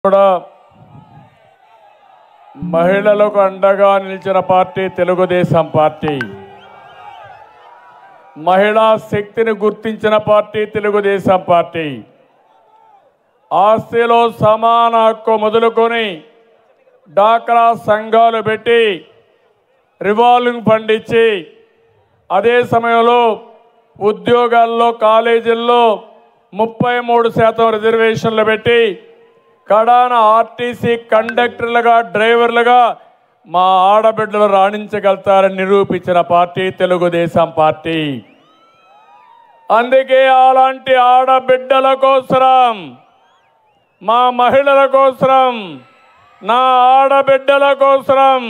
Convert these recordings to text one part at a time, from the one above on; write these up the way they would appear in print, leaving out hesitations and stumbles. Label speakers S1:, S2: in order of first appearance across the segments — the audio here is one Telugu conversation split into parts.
S1: కూడా మహిళలకు అండగా నిలిచిన పార్టీ తెలుగుదేశం పార్టీ. మహిళా శక్తిని గుర్తించిన పార్టీ తెలుగుదేశం పార్టీ. ఆస్తిలో సమాన హక్కు మొదలుకొని డాక్రా సంఘాలు పెట్టి రివాల్వింగ్ ఫండ్ ఇచ్చి అదే సమయంలో ఉద్యోగాల్లో కాలేజీల్లో 33% రిజర్వేషన్లు పెట్టి కడాన ఆర్టీసీ కండక్టర్లుగా డ్రైవర్లుగా మా ఆడబిడ్డలు రాణించగలుగుతారని నిరూపించిన పార్టీ తెలుగుదేశం పార్టీ. అందుకే అలాంటి ఆడబిడ్డల కోసం, మా మహిళల కోసం, నా ఆడబిడ్డల కోసం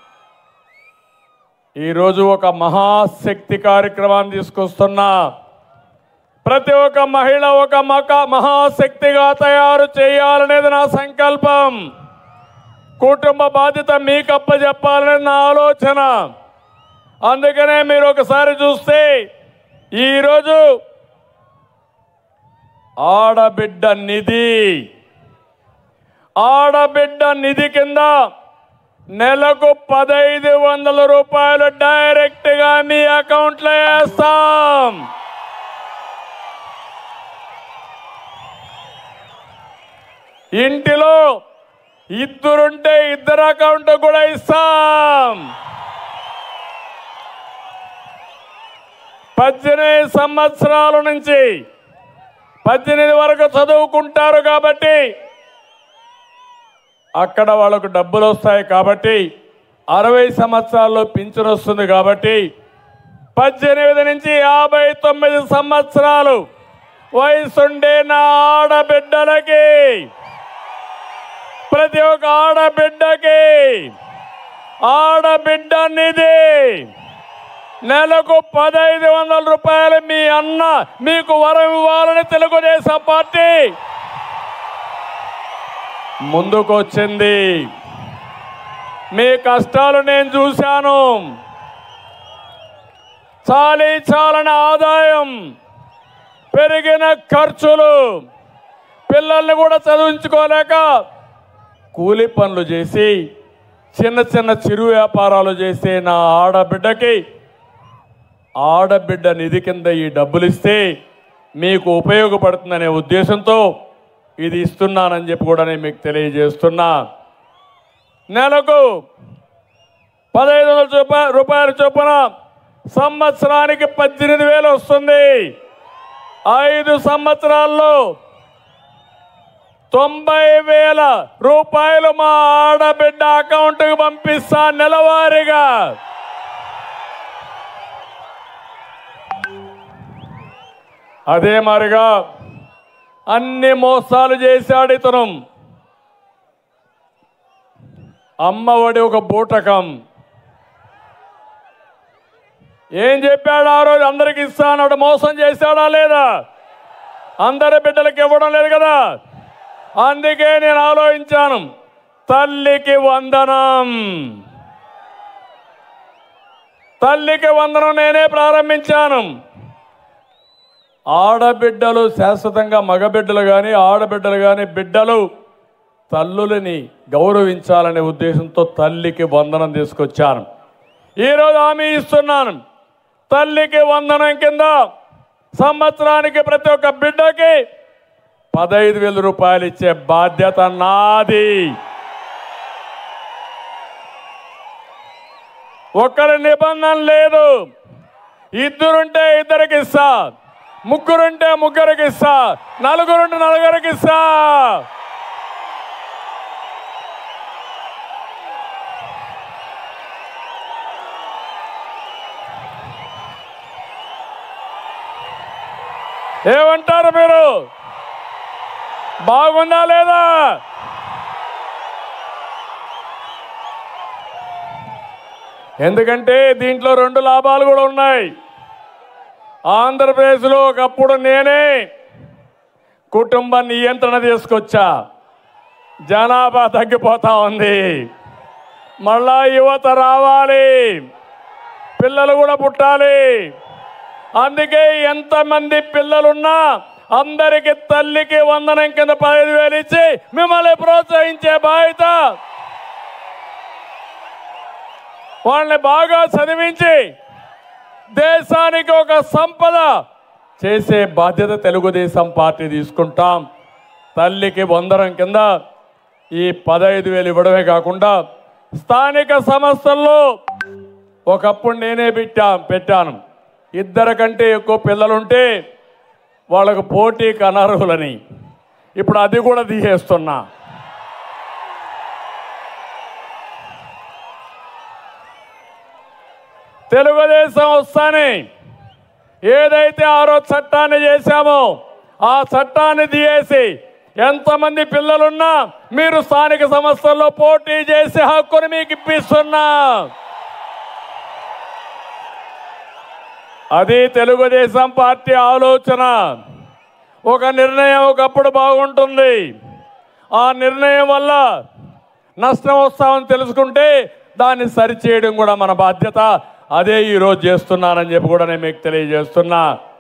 S1: ఈరోజు ఒక మహాశక్తి కార్యక్రమాన్ని తీసుకొస్తున్నా. ప్రతి ఒక్క మహిళ ఒక మహాశక్తిగా తయారు చేయాలనేది నా సంకల్పం. కుటుంబ బాధ్యత మీకు అప్పచెప్పాలనేది నా ఆలోచన. అందుకనే మీరు ఒకసారి చూస్తే ఈరోజు ఆడబిడ్డ నిధి కింద నెలకు 1500 రూపాయలు డైరెక్ట్గా మీ అకౌంట్లో వేస్తాం. ఇంటిలో ఇద్దరుంటే ఇద్దరు అకౌంట్ కూడా ఇస్తాం. 18 సంవత్సరాల నుంచి 18 వరకు చదువుకుంటారు కాబట్టి అక్కడ వాళ్ళకు డబ్బులు వస్తాయి. కాబట్టి 60 సంవత్సరాల్లో పింఛను వస్తుంది. కాబట్టి 18 నుంచి 59 సంవత్సరాలు వయసుండే నా ఆడబిడ్డలకి, ప్రతి ఒక్క ఆడబిడ్డకి ఆడబిడ్డ నిధి నెలకు 1500 రూపాయలు మీ అన్న మీకు వరం ఇవ్వాలని తెలుగుదేశం పార్టీ ముందుకు వచ్చింది. మీ కష్టాలు నేను చూశాను. చాలని ఆదాయం, పెరిగిన ఖర్చులు, పిల్లల్ని కూడా చదివించుకోలేక కూలి పనులు చేసి చిన్న చిరు వ్యాపారాలు చేసే నా ఆడబిడ్డకి ఆడబిడ్డ నిధి కింద ఈ డబ్బులు ఇస్తే మీకు ఉపయోగపడుతుందనే ఉద్దేశంతో ఇది ఇస్తున్నానని చెప్పి కూడా నేను మీకు తెలియజేస్తున్నా. నెలకు 1500 రూపాయల చొప్పున సంవత్సరానికి 18,000 వస్తుంది. 5 సంవత్సరాల్లో 90,000 రూపాయలు మా ఆడబిడ్డ అకౌంట్కి పంపిస్తా నెలవారీగా. అదే మరిగా అన్ని మోసాలు చేశాడు ఇతను. అమ్మఒడి ఒక బూటకం. ఏం చెప్పాడు ఆ రోజు? అందరికి ఇస్తాడు. మోసం చేశాడా లేదా? అందరి బిడ్డలకి ఇవ్వడం లేదు కదా. అందుకే నేను ఆలోచించాను, తల్లికి వందనం నేనే ప్రారంభించాను. ఆడబిడ్డలు శాశ్వతంగా, మగబిడ్డలు కానీ ఆడబిడ్డలు కానీ బిడ్డలు తల్లులని గౌరవించాలనే ఉద్దేశంతో తల్లికి వందనం తీసుకొచ్చాను. ఈరోజు హామీ ఇస్తున్నాను, తల్లికి వందనం కింద సంవత్సరానికి ప్రతి ఒక్క బిడ్డకి 15,000 రూపాయలు ఇచ్చే బాధ్యత నాది. ఒక్కరి నిబంధన లేదు. ఇద్దరుంటే ఇద్దరికి ఇస్తా, ముగ్గురుంటే ముగ్గురికి ఇస్తా, నలుగురుంటే నలుగురికి ఇస్తా. ఏమంటారు మీరు? బాగుందా లేదా? ఎందుకంటే దీంట్లో 2 లాభాలు కూడా ఉన్నాయి. ఆంధ్రప్రదేశ్లో ఒకప్పుడు నేనే కుటుంబ నియంత్రణ తీసుకొచ్చా. జనాభా తగ్గిపోతా ఉంది. మళ్ళా యువత రావాలి, పిల్లలు కూడా పుట్టాలి. అందుకే ఎంతమంది పిల్లలున్నా అందరికి తల్లికి వందనం కింద 15,000 ఇచ్చి మిమ్మల్ని ప్రోత్సహించే బాధ్యత, వాళ్ళని బాగా చదివించి దేశానికి ఒక సంపద చేసే బాధ్యత తెలుగుదేశం పార్టీ తీసుకుంటాం. తల్లికి వందనం కింద ఈ 15,000 ఇవ్వడమే కాకుండా స్థానిక సంస్థల్లో ఒకప్పుడు నేనే పెట్టాను. 2 కంటే ఎక్కువ పిల్లలుంటే వాళ్ళకు పోటీకి అనర్హులని. ఇప్పుడు అది కూడా తీసేస్తున్నా. తెలుగుదేశం వస్తానే ఏదైతే ఆ రోజు చట్టాన్ని చేశామో ఆ చట్టాన్ని తీసేసి ఎంతమంది పిల్లలున్నా మీరు స్థానిక సంస్థల్లో పోటీ చేసే హక్కును మీకు ఇప్పిస్తున్నా. అది తెలుగుదేశం పార్టీ ఆలోచన. ఒక నిర్ణయం ఒకప్పుడు బాగుంటుంది, ఆ నిర్ణయం వల్ల నష్టం వస్తామని తెలుసుకుంటే దాన్ని సరిచేయడం కూడా మన బాధ్యత. అదే ఈరోజు చేస్తున్నానని చెప్పి కూడా నేను మీకు తెలియజేస్తున్నా.